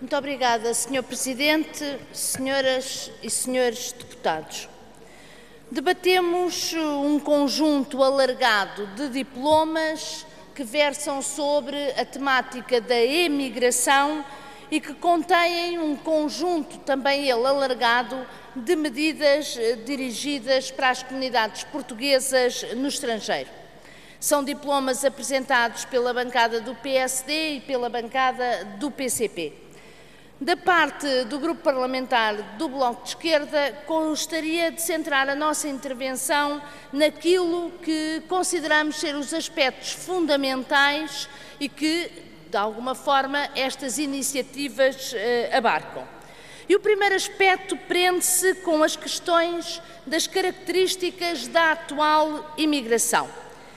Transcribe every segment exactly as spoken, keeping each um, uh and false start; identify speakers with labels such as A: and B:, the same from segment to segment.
A: Muito obrigada, senhor Presidente, senhoras e senhores deputados. Debatemos um conjunto alargado de diplomas que versam sobre a temática da emigração e que contêm um conjunto, também ele alargado, de medidas dirigidas para as comunidades portuguesas no estrangeiro. São diplomas apresentados pela bancada do P S D e pela bancada do P C P. Da parte do Grupo Parlamentar do Bloco de Esquerda, gostaria de centrar a nossa intervenção naquilo que consideramos ser os aspectos fundamentais e que, de alguma forma, estas iniciativas eh, abarcam. E o primeiro aspecto prende-se com as questões das características da atual imigração.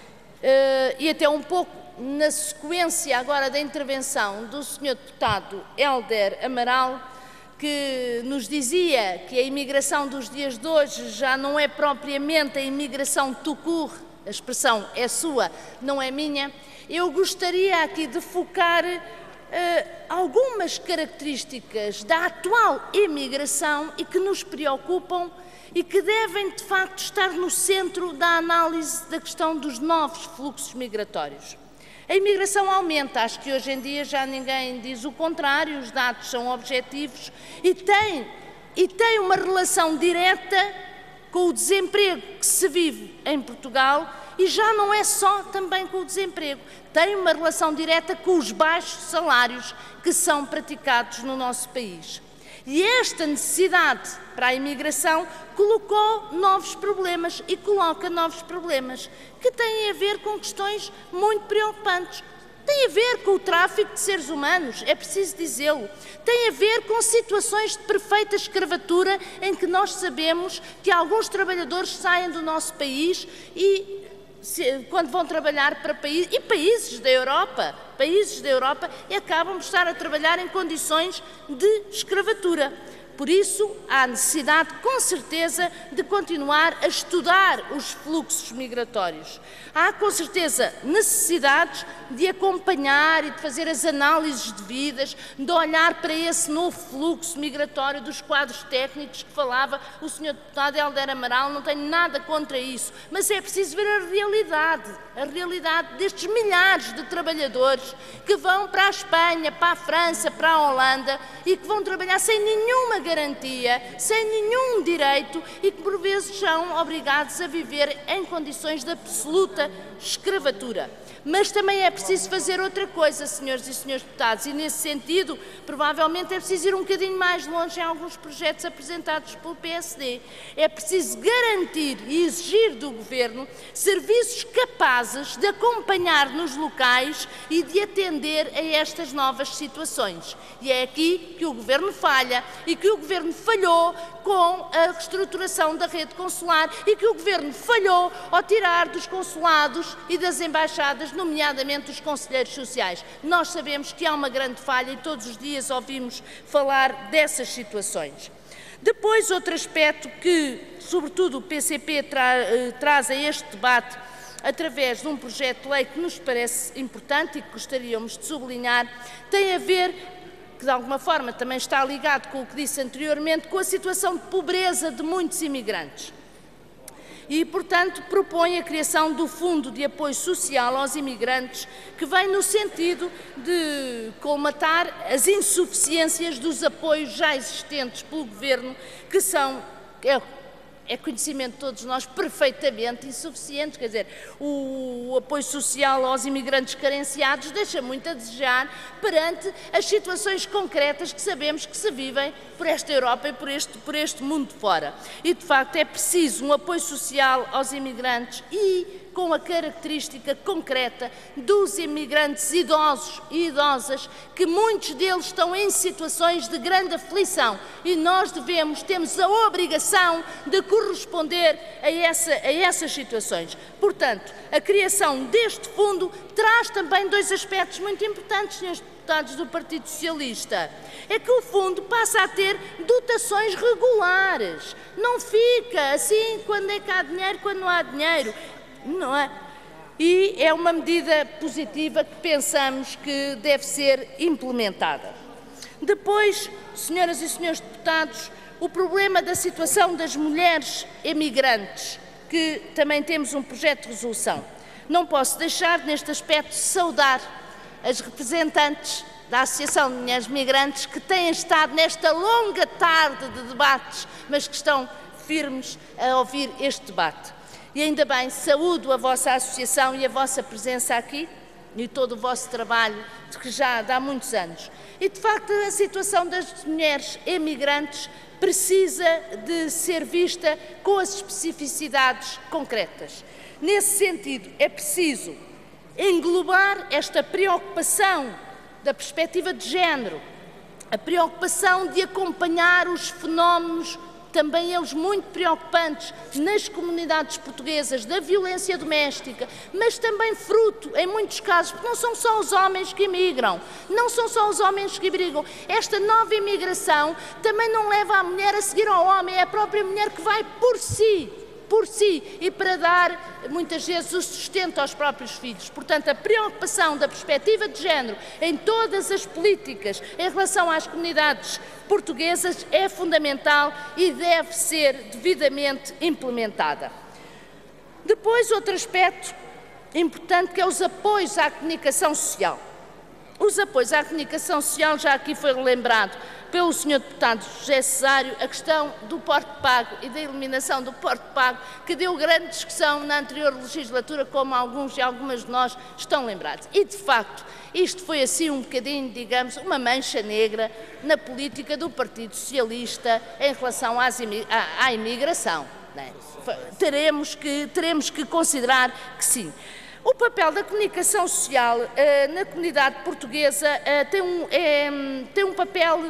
A: Uh, e até um pouco na sequência agora da intervenção do senhor deputado Hélder Amaral, que nos dizia que a imigração dos dias de hoje já não é propriamente a imigração tout court, a expressão é sua, não é minha. Eu gostaria aqui de focar uh, algumas características da atual imigração e que nos preocupam e que devem, de facto, estar no centro da análise da questão dos novos fluxos migratórios. A imigração aumenta, acho que hoje em dia já ninguém diz o contrário, os dados são objetivos e tem, e tem uma relação direta com o desemprego que se vive em Portugal e já não é só também com o desemprego, tem uma relação direta com os baixos salários que são praticados no nosso país. E esta necessidade para a imigração colocou novos problemas e coloca novos problemas que têm a ver com questões muito preocupantes. Tem a ver com o tráfico de seres humanos, é preciso dizê-lo. Tem a ver com situações de perfeita escravatura em que nós sabemos que alguns trabalhadores saem do nosso país e Se, quando vão trabalhar para países, e países da Europa, países da Europa, e acabam por estar a trabalhar em condições de escravatura. Por isso, há necessidade, com certeza, de continuar a estudar os fluxos migratórios. Há, com certeza, necessidades de acompanhar e de fazer as análises devidas, de olhar para esse novo fluxo migratório dos quadros técnicos que falava o senhor deputado Hélder Amaral. Não tenho nada contra isso, mas é preciso ver a realidade, a realidade destes milhares de trabalhadores que vão para a Espanha, para a França, para a Holanda e que vão trabalhar sem nenhuma garantia, sem nenhum direito e que por vezes são obrigados a viver em condições de absoluta escravatura. Mas também é preciso fazer outra coisa, senhores e senhores deputados, e nesse sentido, provavelmente é preciso ir um bocadinho mais longe em alguns projetos apresentados pelo P S D. É preciso garantir e exigir do Governo serviços capazes de acompanhar nos locais e de atender a estas novas situações. E é aqui que o Governo falha e que o Governo falhou com a reestruturação da rede consular e que o Governo falhou ao tirar dos consulados e das embaixadas, nomeadamente os conselheiros sociais. Nós sabemos que há uma grande falha e todos os dias ouvimos falar dessas situações. Depois, outro aspecto que, sobretudo, o P C P tra traz a este debate através de um projeto de lei que nos parece importante e que gostaríamos de sublinhar, tem a ver, que de alguma forma também está ligado com o que disse anteriormente, com a situação de pobreza de muitos imigrantes. E, portanto, propõe a criação do Fundo de Apoio Social aos Imigrantes, que vem no sentido de colmatar as insuficiências dos apoios já existentes pelo Governo, que são, é, é conhecimento de todos nós, perfeitamente insuficientes. Quer dizer, o, o apoio social aos imigrantes carenciados deixa muito a desejar perante as situações concretas que sabemos que se vivem por esta Europa e por este, por este mundo fora. E, de facto, é preciso um apoio social aos imigrantes e com a característica concreta dos imigrantes idosos e idosas, que muitos deles estão em situações de grande aflição e nós devemos, temos a obrigação de corresponder a, essa, a essas situações. Portanto, a criação deste fundo traz também dois aspectos muito importantes, senhores deputados do Partido Socialista. É que o fundo passa a ter dotações regulares. Não fica assim quando é que há dinheiro, quando não há dinheiro. Não é? E é uma medida positiva que pensamos que deve ser implementada. Depois, senhoras e senhores deputados, o problema da situação das mulheres emigrantes, que também temos um projeto de resolução. Não posso deixar, neste aspecto, saudar as representantes da Associação de Mulheres Migrantes que têm estado nesta longa tarde de debates, mas que estão firmes a ouvir este debate. E ainda bem, saúdo a vossa associação e a vossa presença aqui e todo o vosso trabalho, de que já há muitos anos. E, de facto, a situação das mulheres emigrantes precisa de ser vista com as especificidades concretas. Nesse sentido, é preciso englobar esta preocupação da perspectiva de género, a preocupação de acompanhar os fenómenos, também eles muito preocupantes, nas comunidades portuguesas, da violência doméstica, mas também fruto, em muitos casos, porque não são só os homens que emigram, não são só os homens que emigram. Esta nova imigração também não leva a mulher a seguir ao homem, é a própria mulher que vai por si, por si, e para dar, muitas vezes, o sustento aos próprios filhos. Portanto, a preocupação da perspectiva de género em todas as políticas em relação às comunidades portuguesas é fundamental e deve ser devidamente implementada. Depois, outro aspecto importante, que é os apoios à comunicação social. Os apoios à comunicação social, já aqui foi relembrado pelo senhor deputado José Cesário, a questão do porto pago e da eliminação do porto pago, que deu grande discussão na anterior legislatura, como alguns e algumas de nós estão lembrados. E, de facto, isto foi assim um bocadinho, digamos, uma mancha negra na política do Partido Socialista em relação às imi- à, à imigração. Né? Teremos que, teremos que considerar que sim. O papel da comunicação social uh, na comunidade portuguesa uh, tem, um, é, tem um papel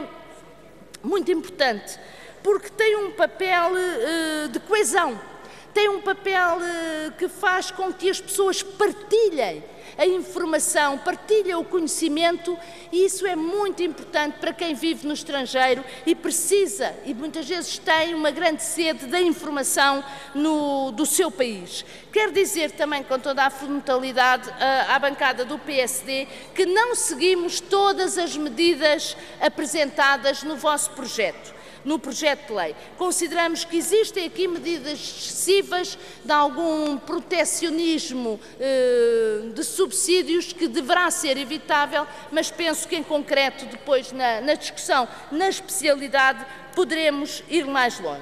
A: muito importante, porque tem um papel uh, de coesão, tem um papel uh, que faz com que as pessoas partilhem a informação, partilhem o conhecimento, e isso é muito importante para quem vive no estrangeiro e precisa, e muitas vezes tem uma grande sede da informação no, do seu país. Quero dizer também, com toda a frontalidade, à bancada do P S D, que não seguimos todas as medidas apresentadas no vosso projeto. No projeto de lei. Consideramos que existem aqui medidas excessivas de algum protecionismo eh, de subsídios que deverá ser evitável, mas penso que em concreto depois na, na discussão, na especialidade, poderemos ir mais longe.